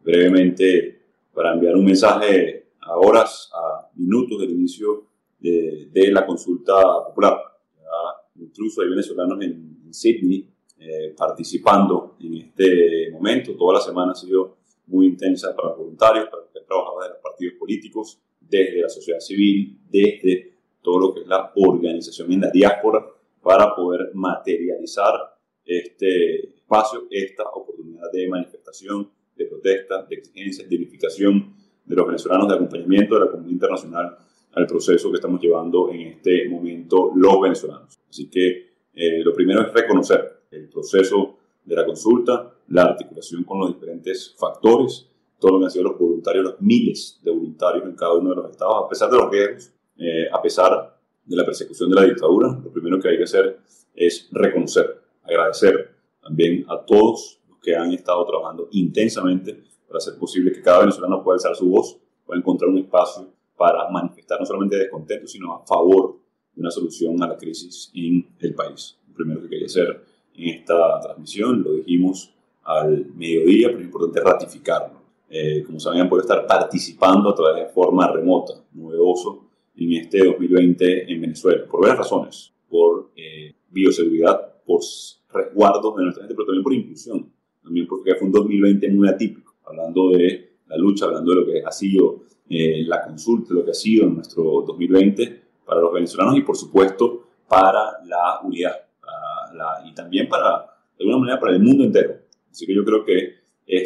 brevemente para enviar un mensaje a horas, a minutos del inicio de la consulta popular. Ya, incluso hay venezolanos en Sydney participando en este momento. Toda la semana ha sido muy intensa para los voluntarios, para los que han trabajado desde los partidos políticos, desde la sociedad civil, desde todo lo que es la organización en la diáspora, para poder materializar este espacio, esta oportunidad de manifestación, de protesta, de exigencia, de unificación de los venezolanos, de acompañamiento de la comunidad internacional al proceso que estamos llevando en este momento los venezolanos. Así que lo primero es reconocer el proceso de la consulta, la articulación con los diferentes factores, todo lo que han sido los voluntarios, los miles de voluntarios en cada uno de los estados, a pesar de los riesgos, a pesar de la persecución de la dictadura. Lo primero que hay que hacer es reconocer, agradecer también a todos los que han estado trabajando intensamente para hacer posible que cada venezolano pueda alzar su voz, pueda encontrar un espacio para manifestar no solamente descontento, sino a favor de una solución a la crisis en el país. Lo primero que quería hacer en esta transmisión, lo dijimos al mediodía, pero es importante ratificarlo. Como saben, puede estar participando a través de forma remota, novedoso, en este 2020 en Venezuela, por varias razones, por bioseguridad, por resguardos de nuestra gente, pero también por inclusión, también porque fue un 2020 muy atípico, hablando de la lucha, hablando de lo que ha sido la consulta, lo que ha sido nuestro 2020 para los venezolanos y por supuesto para la unidad y también para, de alguna manera, para el mundo entero. Así que yo creo que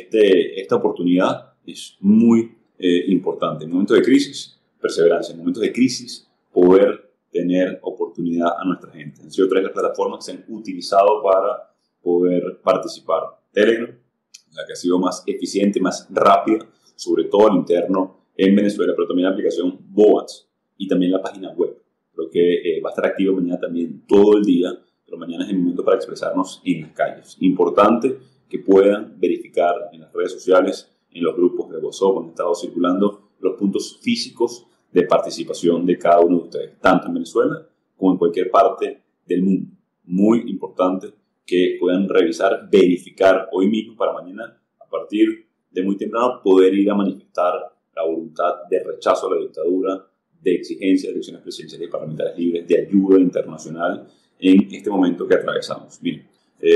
esta oportunidad es muy importante. En momentos de crisis, perseverancia. En momentos de crisis, poder tener oportunidad a nuestra gente. Han sido 3 las plataformas que se han utilizado para poder participar. Telegram, la que ha sido más eficiente, más rápida, sobre todo al interno en Venezuela, pero también la aplicación Boats y también la página web. Creo que va a estar activa mañana también todo el día, pero mañana es el momento para expresarnos en las calles. Importante que puedan verificar en las redes sociales, en los grupos de WhatsApp, donde han estado circulando los puntos físicos de participación de cada uno de ustedes, tanto en Venezuela como en cualquier parte del mundo. Muy importante que puedan revisar, verificar hoy mismo para mañana, a partir de muy temprano, poder ir a manifestar la voluntad de rechazo a la dictadura, de exigencia de elecciones presidenciales y parlamentarias libres, de ayuda internacional en este momento que atravesamos. Miren,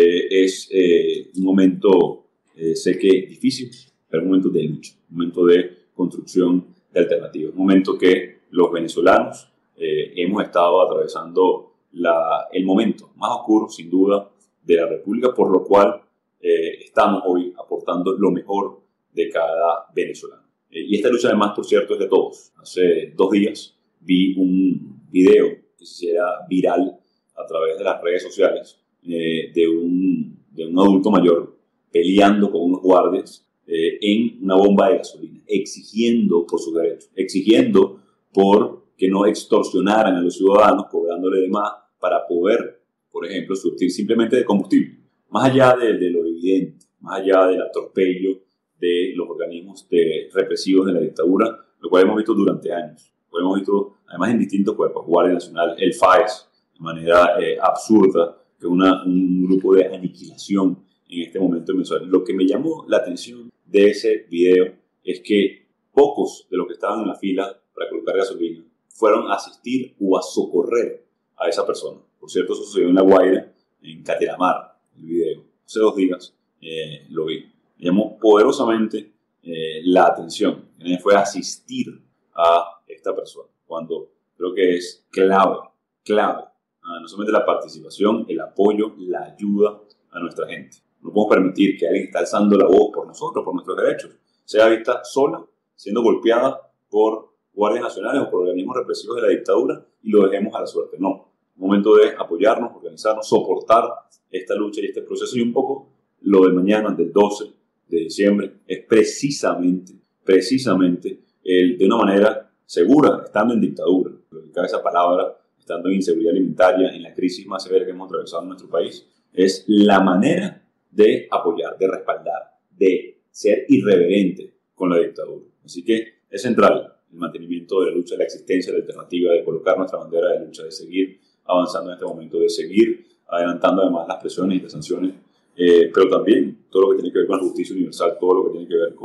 es un momento, sé que difícil, pero un momento de lucha, un momento de construcción de alternativas, un momento que los venezolanos hemos estado atravesando el momento más oscuro, sin duda, de la República, por lo cual estamos hoy aportando lo mejor de cada venezolano. Y esta lucha, además, por cierto, es de todos. Hace 2 días vi un video que se hiciera viral a través de las redes sociales de un adulto mayor peleando con unos guardias en una bomba de gasolina, exigiendo por sus derechos, exigiendo por que no extorsionaran a los ciudadanos cobrándole de más para poder, por ejemplo, surtir simplemente de combustible. Más allá de lo evidente, más allá del atropello de los organismos represivos de la dictadura, lo cual hemos visto durante años. Lo hemos visto además en distintos cuerpos, Guardia Nacional, el FAES, de manera absurda, que es un grupo de aniquilación en este momento en Venezuela. Lo que me llamó la atención de ese video es que pocos de los que estaban en la fila para colocar gasolina fueron a asistir o a socorrer a esa persona. Por cierto, eso sucedió en La Guaira, en Cateramar, el video. Hace 2 días lo vi. Me llamó poderosamente la atención. Nadie fue a asistir a esta persona, cuando creo que es clave, no solamente la participación, el apoyo, la ayuda a nuestra gente. No podemos permitir que alguien que está alzando la voz por nosotros, por nuestros derechos, sea vista sola, siendo golpeada por guardias nacionales o por organismos represivos de la dictadura y lo dejemos a la suerte. No, es momento de apoyarnos, organizarnos, soportar esta lucha y este proceso. Y un poco lo de mañana, del 12 de diciembre, es precisamente de una manera segura, estando en dictadura, lo que cabe esa palabra, estando en inseguridad alimentaria, en la crisis más severa que hemos atravesado en nuestro país, es la manera de apoyar, de respaldar, de ser irreverente con la dictadura. Así que es central el mantenimiento de la lucha, la existencia de la alternativa, de colocar nuestra bandera de lucha, de seguir avanzando en este momento, de seguir adelantando además las presiones y las sanciones, pero también todo lo que tiene que ver con la justicia universal, todo lo que tiene que ver con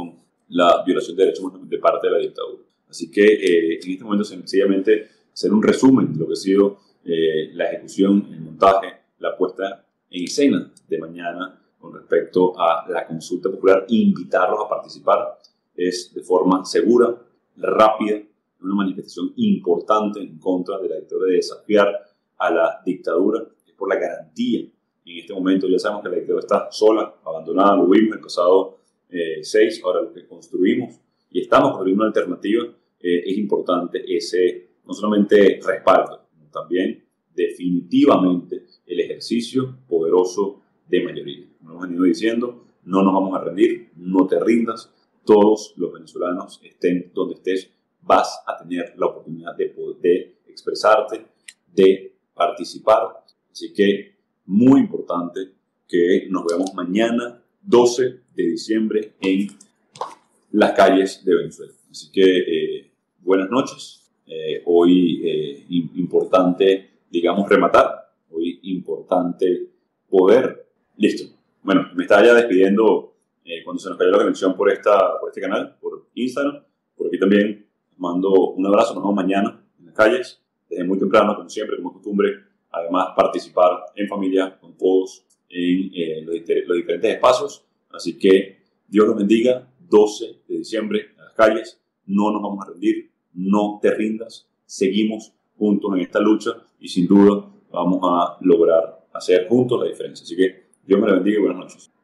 la violación de derechos de parte de la dictadura. Así que en este momento sencillamente hacer un resumen de lo que ha sido la ejecución, el montaje, la puesta en escena de mañana con respecto a la consulta popular e invitarlos a participar. Es de forma segura, rápida, una manifestación importante en contra de la dictadura, de desafiar a la dictadura, es por la garantía. En este momento ya sabemos que la dictadura está sola, abandonada, lo vimos el pasado 6, ahora lo que construimos y estamos construyendo una alternativa, es importante ese, no solamente respaldo, sino también definitivamente el ejercicio poderoso de mayoría. Como hemos venido diciendo, no nos vamos a rendir, no te rindas, todos los venezolanos, estén donde estés, vas a tener la oportunidad de expresarte, de participar. Así que muy importante que nos veamos mañana 12 de diciembre en las calles de Venezuela. Así que buenas noches. Hoy importante, digamos, rematar. Hoy importante poder. Listo. Bueno, me estaba ya despidiendo cuando se nos cayó la conexión por este canal, por Instagram. Por aquí también mando un abrazo. Nos vemos mañana en las calles, desde muy temprano, como siempre, como costumbre. Además, participar en familia con todos en los diferentes espacios. Así que Dios los bendiga. 12 de diciembre en las calles. No nos vamos a rendir. No te rindas. Seguimos juntos en esta lucha y sin duda vamos a lograr hacer juntos la diferencia. Así que Dios me la bendiga y buenas noches.